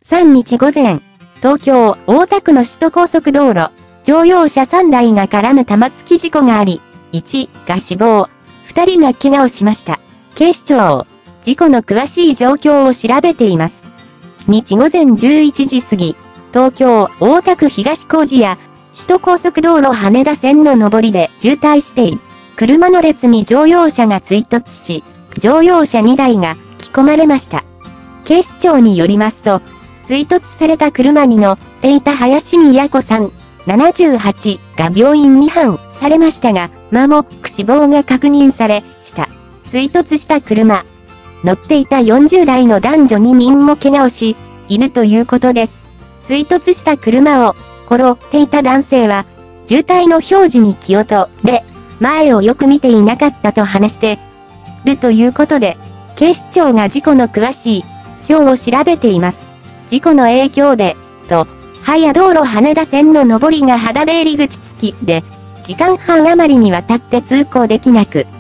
3日午前、東京大田区の首都高速道路、乗用車3台が絡む玉突き事故があり、1が死亡、2人が怪我をしました。警視庁、事故の詳しい状況を調べています。日午前11時過ぎ、東京大田区東小路や首都高速道路羽田線の上りで渋滞している車の列に乗用車が追突し、乗用車2台が巻き込まれました。警視庁によりますと、追突された車に乗っていた林宮子さん、78が病院に搬されましたが、間も死亡が確認されした。追突した車。乗っていた40代の男女2人も怪我をし、いるということです。追突した車を転っていた男性は、渋滞の表示に気を取れ、前をよく見ていなかったと話しているということで、警視庁が事故の詳しい表を調べています。事故の影響で、早道路羽田線の上りが肌出入り口付きで、時間半余りにわたって通行できなく